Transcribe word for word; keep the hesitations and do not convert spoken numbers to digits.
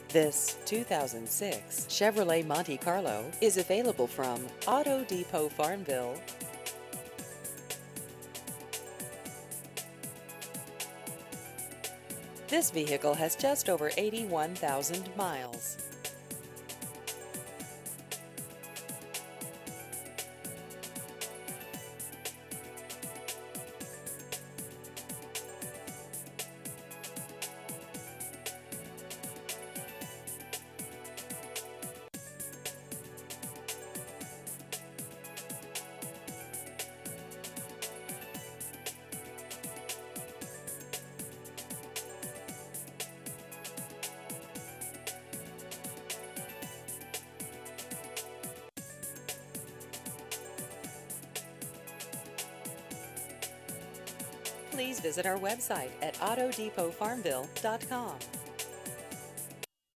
This two thousand six Chevrolet Monte Carlo is available from Auto Depot Farmville. This vehicle has just over eighty-one thousand miles. Please visit our website at auto depot farmville dot com.